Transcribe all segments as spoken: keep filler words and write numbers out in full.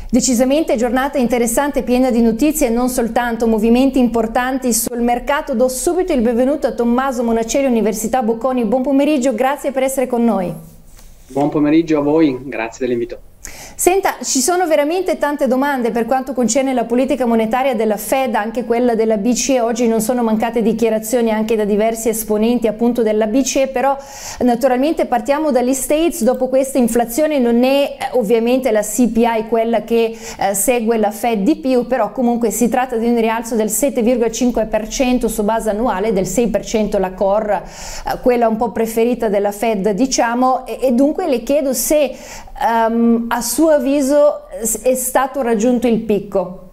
Decisamente giornata interessante, piena di notizie e non soltanto movimenti importanti sul mercato. Do subito il benvenuto a Tommaso Monacelli, Università Bocconi. Buon pomeriggio, grazie per essere con noi. Buon pomeriggio a voi, grazie dell'invito. Senta, ci sono veramente tante domande per quanto concerne la politica monetaria della Fed, anche quella della B C E. Oggi non sono mancate dichiarazioni anche da diversi esponenti appunto della B C E, però naturalmente partiamo dagli States. Dopo questa inflazione non è eh, ovviamente la C P I quella che eh, segue la Fed di più, però comunque si tratta di un rialzo del sette virgola cinque per cento su base annuale, del sei per cento la core, eh, quella un po' preferita della Fed diciamo, e, e dunque le chiedo se um, a suo avviso è stato raggiunto il picco.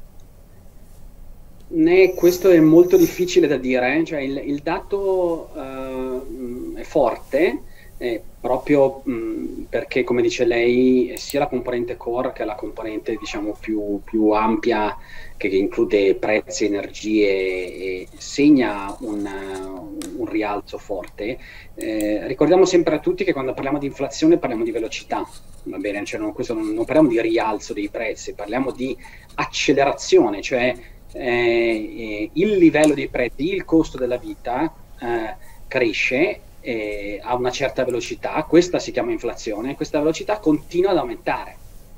Né, questo è molto difficile da dire, eh? Cioè il, il dato uh, è forte eh, proprio mh, perché, come dice lei, sia la componente core che la componente diciamo più, più ampia che, che include prezzi, energie e segna un, un rialzo forte. Eh, ricordiamo sempre a tutti che quando parliamo di inflazione parliamo di velocità, va bene? Cioè non, questo non, non parliamo di rialzo dei prezzi, parliamo di accelerazione, cioè eh, il livello dei prezzi, il costo della vita eh, cresce eh, a una certa velocità, questa si chiama inflazione, e questa velocità continua ad aumentare.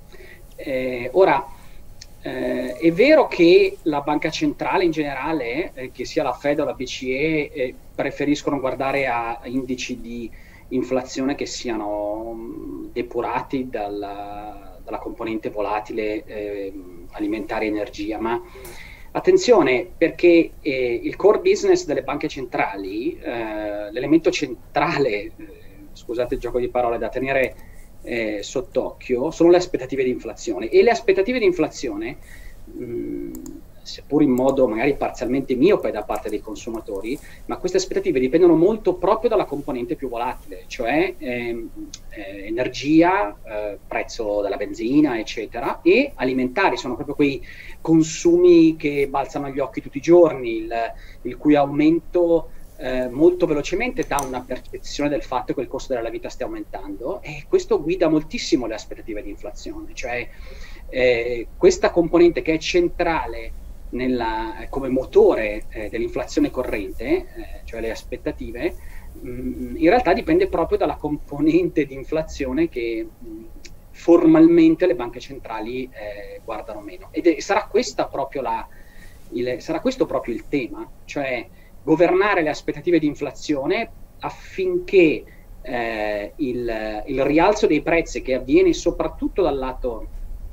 Eh, ora, Eh, è vero che la banca centrale in generale, eh, che sia la Fed o la B C E, eh, preferiscono guardare a indici di inflazione che siano mh, depurati dalla, dalla componente volatile eh, alimentare e energia, ma attenzione perché eh, il core business delle banche centrali, eh, l'elemento centrale, eh, scusate il gioco di parole, da tenere Eh, sott'occhio sono le aspettative di inflazione, e le aspettative di inflazione, mh, seppur in modo magari parzialmente miope da parte dei consumatori, ma queste aspettative dipendono molto proprio dalla componente più volatile, cioè eh, eh, energia, eh, prezzo della benzina eccetera, e alimentari. Sono proprio quei consumi che balzano agli occhi tutti i giorni, il, il cui aumento Eh, molto velocemente dà una percezione del fatto che il costo della vita stia aumentando, e questo guida moltissimo le aspettative di inflazione. Cioè eh, questa componente che è centrale nella, come motore eh, dell'inflazione corrente, eh, cioè le aspettative, mh, in realtà dipende proprio dalla componente di inflazione che mh, formalmente le banche centrali eh, guardano meno, ed è, sarà questa proprio la, il, sarà questo proprio il tema, cioè governare le aspettative di inflazione affinché eh, il, il rialzo dei prezzi, che avviene soprattutto dal lato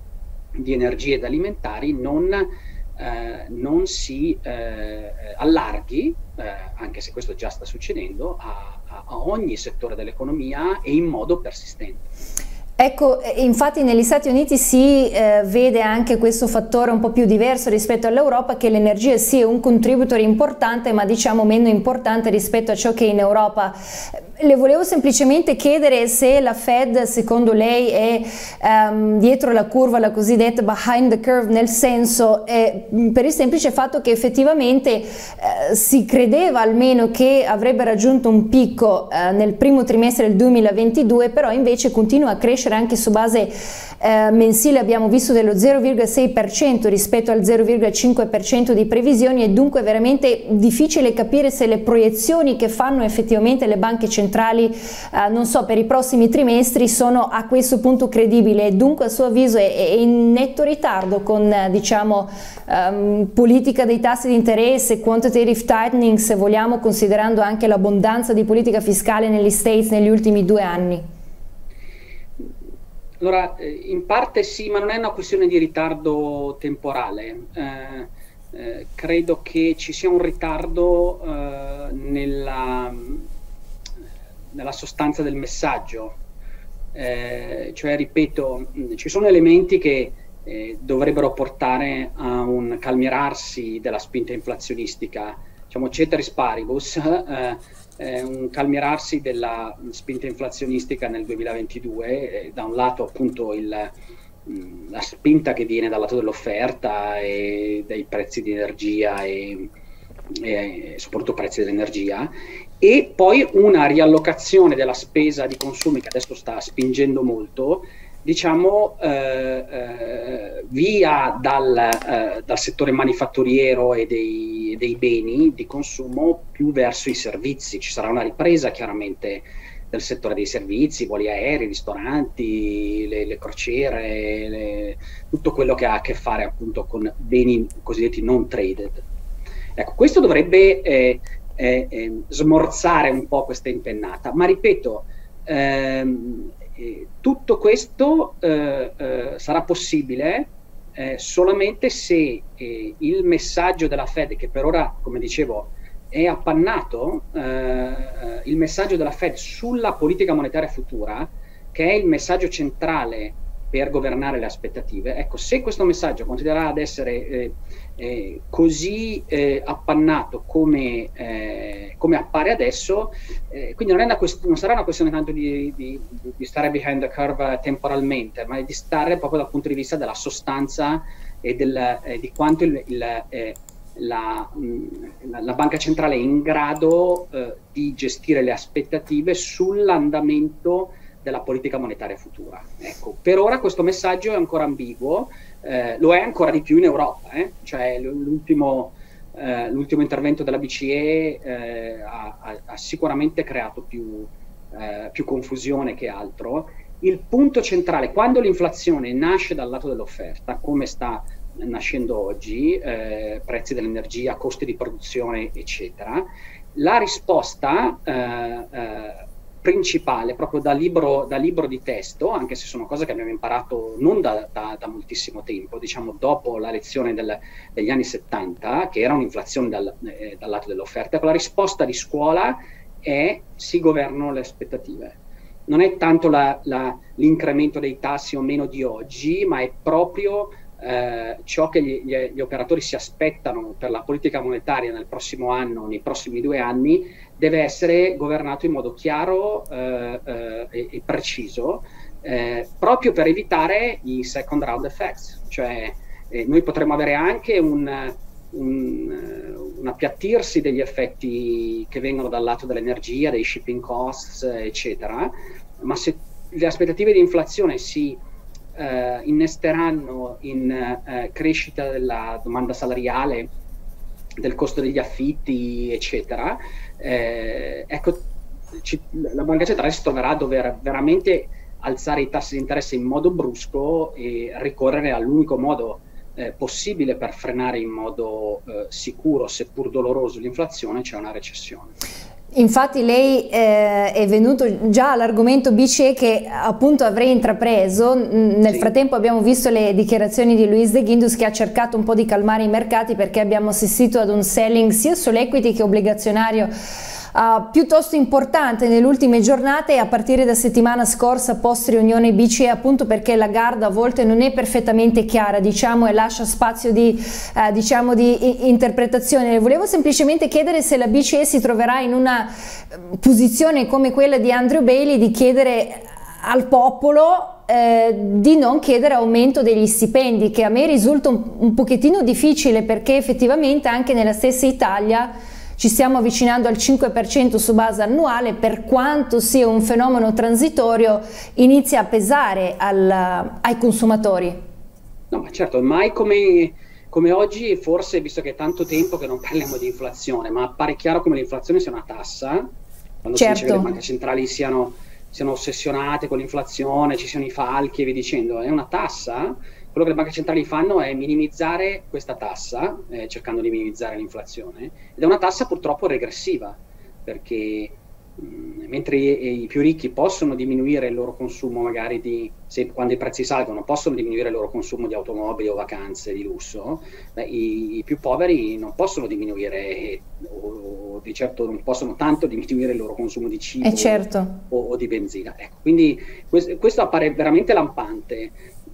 di energie ed alimentari, non, eh, non si eh, allarghi, eh, anche se questo già sta succedendo, a, a, a ogni settore dell'economia e in modo persistente. Ecco, infatti negli Stati Uniti si eh, vede anche questo fattore un po' più diverso rispetto all'Europa, che l'energia sì è un contributor importante, ma diciamo meno importante rispetto a ciò che in Europa. Le volevo semplicemente chiedere se la Fed, secondo lei, è um, dietro la curva, la cosiddetta behind the curve, nel senso, eh, per il semplice fatto che effettivamente eh, si credeva almeno che avrebbe raggiunto un picco eh, nel primo trimestre del duemilaventidue, però invece continua a crescere anche su base eh, mensile. Abbiamo visto dello zero virgola sei per cento rispetto al zero virgola cinque per cento di previsioni, e dunque è veramente difficile capire se le proiezioni che fanno effettivamente le banche centrali Eh, non so, per i prossimi trimestri sono a questo punto credibili, e dunque a suo avviso è, è in netto ritardo con eh, diciamo um, politica dei tassi di interesse, quantitative tightening se vogliamo, considerando anche l'abbondanza di politica fiscale negli States negli ultimi due anni. Allora, in parte sì, ma non è una questione di ritardo temporale. Eh, eh, credo che ci sia un ritardo eh, nella nella sostanza del messaggio, eh, cioè ripeto, ci sono elementi che eh, dovrebbero portare a un calmierarsi della spinta inflazionistica, diciamo ceteris paribus, eh, eh, un calmierarsi della spinta inflazionistica nel duemilaventidue, eh, da un lato appunto il, mh, la spinta che viene dal lato dell'offerta e dai prezzi di energia e, e soprattutto prezzi dell'energia, e poi una riallocazione della spesa di consumi che adesso sta spingendo molto diciamo, eh, eh, via dal, eh, dal settore manifatturiero e dei, dei beni di consumo più verso i servizi. Ci sarà una ripresa chiaramente del settore dei servizi, voli aerei, ristoranti, le, le crociere, le, tutto quello che ha a che fare appunto con beni cosiddetti non traded. Ecco, questo dovrebbe eh, eh, eh, smorzare un po' questa impennata, ma ripeto, ehm, eh, tutto questo eh, eh, sarà possibile eh, solamente se eh, il messaggio della Fed, che per ora, come dicevo, è appannato, eh, il messaggio della Fed sulla politica monetaria futura, che è il messaggio centrale per governare le aspettative. Ecco, se questo messaggio continuerà ad essere eh, eh, così eh, appannato come, eh, come appare adesso, eh, quindi non, è una non sarà una questione tanto di, di, di stare behind the curve temporalmente, ma di stare proprio dal punto di vista della sostanza e del, eh, di quanto il, il eh, La, la, la banca centrale è in grado eh, di gestire le aspettative sull'andamento della politica monetaria futura. Ecco, per ora questo messaggio è ancora ambiguo, eh, lo è ancora di più in Europa, eh? Cioè l'ultimo, eh, l'ultimo intervento della B C E eh, ha, ha, ha sicuramente creato più, eh, più confusione che altro. Il punto centrale, quando l'inflazione nasce dal lato dell'offerta, come sta nascendo oggi, eh, prezzi dell'energia, costi di produzione, eccetera, la risposta eh, eh, principale, proprio da libro, da libro di testo, anche se sono cose che abbiamo imparato non da, da, da moltissimo tempo, diciamo dopo la lezione del, degli anni settanta, che era un'inflazione dal, eh, dal lato dell'offerta, la risposta di scuola è: si governano le aspettative. Non è tanto la, la, l'incremento dei tassi o meno di oggi, ma è proprio Eh, ciò che gli, gli, gli operatori si aspettano per la politica monetaria nel prossimo anno, nei prossimi due anni, deve essere governato in modo chiaro eh, eh, e, e preciso, eh, proprio per evitare i second round effects. Cioè eh, noi potremmo avere anche un, un, un appiattirsi degli effetti che vengono dal lato dell'energia, dei shipping costs, eccetera, ma se le aspettative di inflazione si Uh, innesteranno in uh, crescita della domanda salariale, del costo degli affitti, eccetera, eh, ecco, ci, la Banca Centrale si troverà a dover veramente alzare i tassi di interesse in modo brusco e ricorrere all'unico modo eh, possibile per frenare in modo eh, sicuro, seppur doloroso, l'inflazione, cioè una recessione. Infatti lei eh, è venuto già all'argomento B C E che appunto avrei intrapreso. Nel sì. frattempo abbiamo visto le dichiarazioni di Luis de Guindos, che ha cercato un po' di calmare i mercati, perché abbiamo assistito ad un selling sia sull'equity che obbligazionario Uh, piuttosto importante nelle ultime giornate, a partire da settimana scorsa post riunione B C E, appunto perché la Lagarde a volte non è perfettamente chiara, diciamo, e lascia spazio di, uh, diciamo, di interpretazione. Volevo semplicemente chiedere se la B C E si troverà in una posizione come quella di Andrew Bailey, di chiedere al popolo eh, di non chiedere aumento degli stipendi, che a me risulta un, un pochettino difficile, perché effettivamente anche nella stessa Italia ci stiamo avvicinando al cinque per cento su base annuale. Per quanto sia un fenomeno transitorio, inizia a pesare al, ai consumatori. No, ma certo, mai come, come oggi, forse, visto che è tanto tempo che non parliamo di inflazione, ma appare chiaro come l'inflazione sia una tassa, quando certo. si dice che le banche centrali siano, siano ossessionate con l'inflazione, ci siano i falchi e via dicendo, è una tassa. Quello che le banche centrali fanno è minimizzare questa tassa, eh, cercando di minimizzare l'inflazione, ed è una tassa purtroppo regressiva, perché mh, mentre i, i più ricchi possono diminuire il loro consumo, magari di, se, quando i prezzi salgono, possono diminuire il loro consumo di automobili o vacanze di lusso, beh, i, i più poveri non possono diminuire, o, o di certo non possono tanto diminuire il loro consumo di cibo eh certo. o, o di benzina. Ecco, quindi questo, questo appare veramente lampante.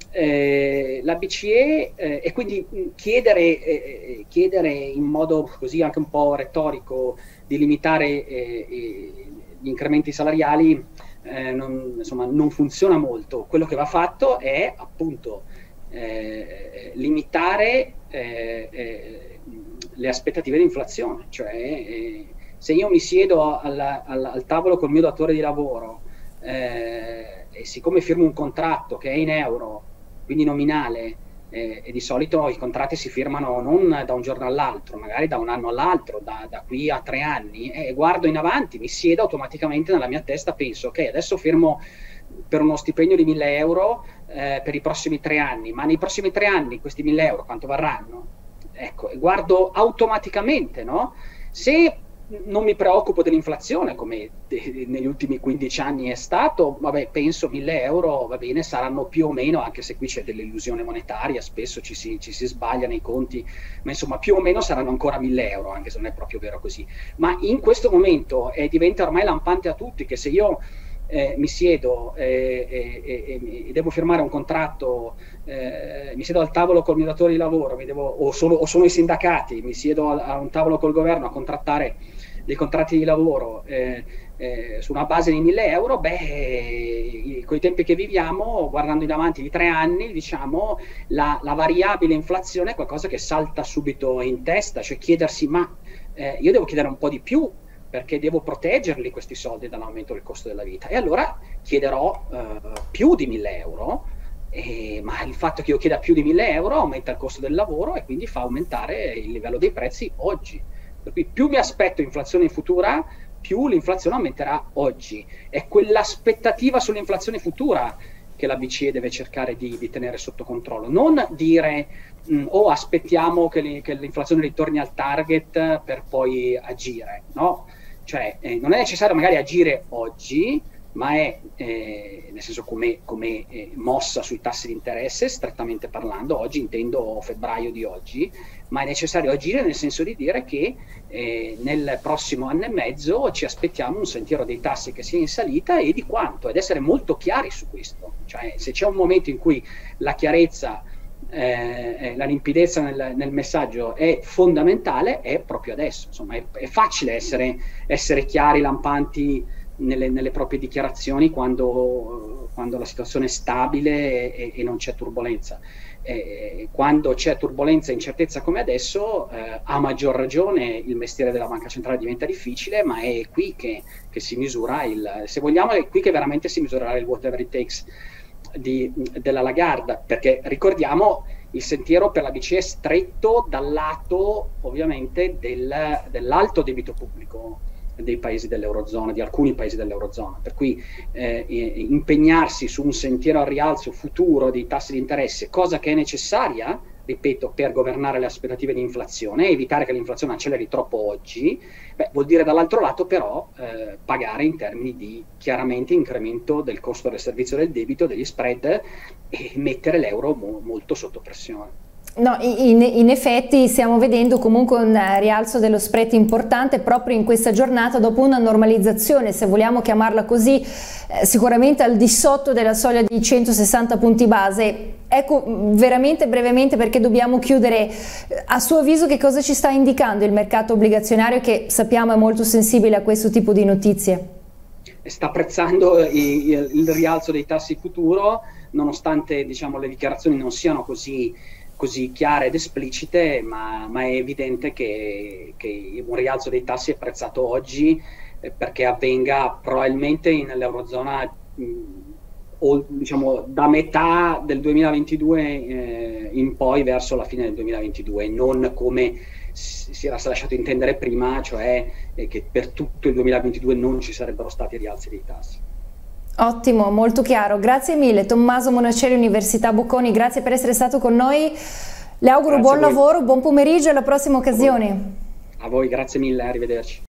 Eh, la B C E eh, e quindi chiedere, eh, chiedere in modo così anche un po' retorico di limitare eh, gli incrementi salariali eh, non, insomma, non funziona molto. Quello che va fatto è appunto eh, limitare eh, eh, le aspettative di inflazione, cioè eh, se io mi siedo alla, alla, al tavolo col mio datore di lavoro eh, e siccome firmo un contratto che è in euro, quindi nominale, eh, e di solito i contratti si firmano non da un giorno all'altro, magari da un anno all'altro, da, da qui a tre anni, e guardo in avanti, mi siedo automaticamente nella mia testa, penso ok, adesso firmo per uno stipendio di mille euro eh, per i prossimi tre anni, ma nei prossimi tre anni questi mille euro quanto varranno? Ecco, guardo automaticamente, no? Se non mi preoccupo dell'inflazione, come de- negli ultimi quindici anni è stato, vabbè, penso mille euro, va bene, saranno più o meno, anche se qui c'è dell'illusione monetaria, spesso ci si, ci si sbaglia nei conti, ma insomma più o meno saranno ancora mille euro, anche se non è proprio vero così. Ma in questo momento eh, diventa ormai lampante a tutti che se io Eh, mi siedo e eh, eh, eh, devo firmare un contratto, eh, mi siedo al tavolo col mio datore di lavoro, mi devo, o, sono, o sono i sindacati, mi siedo a, a un tavolo col governo a contrattare dei contratti di lavoro eh, eh, su una base di mille euro, beh, con i tempi che viviamo, guardando in avanti di tre anni, diciamo, la, la variabile inflazione è qualcosa che salta subito in testa, cioè chiedersi, ma eh, io devo chiedere un po' di più, perché devo proteggerli questi soldi dall'aumento del costo della vita, e allora chiederò eh, più di mille euro, eh, ma il fatto che io chieda più di mille euro aumenta il costo del lavoro e quindi fa aumentare il livello dei prezzi oggi. Per cui più mi aspetto inflazione futura, più l'inflazione aumenterà oggi. È quell'aspettativa sull'inflazione futura che la B C E deve cercare di, di tenere sotto controllo, non dire mh, o oh, aspettiamo che, li, che l'inflazione ritorni al target per poi agire, no? Cioè eh, non è necessario magari agire oggi, ma è, eh, nel senso come, come eh, mossa sui tassi di interesse, strettamente parlando, oggi intendo febbraio di oggi, ma è necessario agire nel senso di dire che eh, nel prossimo anno e mezzo ci aspettiamo un sentiero dei tassi che sia in salita e di quanto, ed essere molto chiari su questo. Cioè, se c'è un momento in cui la chiarezza, eh, la limpidezza nel, nel messaggio è fondamentale, è proprio adesso. Insomma, è, è facile essere, essere chiari, lampanti nelle, nelle proprie dichiarazioni quando, quando la situazione è stabile e, e non c'è turbolenza. Eh, quando c'è turbolenza e incertezza come adesso, eh, a maggior ragione il mestiere della banca centrale diventa difficile, ma è qui che, che si misura il, se vogliamo, è qui che veramente si misurerà il whatever it takes di, della Lagarde, perché ricordiamo il sentiero per la B C E è stretto dal lato ovviamente del, dell'alto debito pubblico dei paesi dell'Eurozona, di alcuni paesi dell'Eurozona, per cui eh, impegnarsi su un sentiero al rialzo futuro dei tassi di interesse, cosa che è necessaria, ripeto, per governare le aspettative di inflazione, evitare che l'inflazione acceleri troppo oggi, beh, vuol dire dall'altro lato però eh, pagare in termini di chiaramente incremento del costo del servizio del debito, degli spread, e mettere l'euro mo- molto sotto pressione. No, in, in effetti stiamo vedendo comunque un rialzo dello spread importante proprio in questa giornata dopo una normalizzazione, se vogliamo chiamarla così, eh, sicuramente al di sotto della soglia di centosessanta punti base. Ecco, veramente brevemente, perché dobbiamo chiudere, a suo avviso che cosa ci sta indicando il mercato obbligazionario, che sappiamo è molto sensibile a questo tipo di notizie? Sta apprezzando il, il rialzo dei tassi futuro, nonostante, diciamo, le dichiarazioni non siano così così chiare ed esplicite, ma, ma è evidente che, che un rialzo dei tassi è apprezzato oggi eh, perché avvenga probabilmente nell'Eurozona o, diciamo, da metà del duemilaventidue eh, in poi verso la fine del duemilaventidue, non come si era lasciato intendere prima, cioè eh, che per tutto il duemilaventidue non ci sarebbero stati rialzi dei tassi. Ottimo, molto chiaro. Grazie mille Tommaso Monacelli, Università Bocconi, grazie per essere stato con noi. Le auguro grazie buon lavoro, buon pomeriggio e alla prossima occasione. A voi, grazie mille, arrivederci.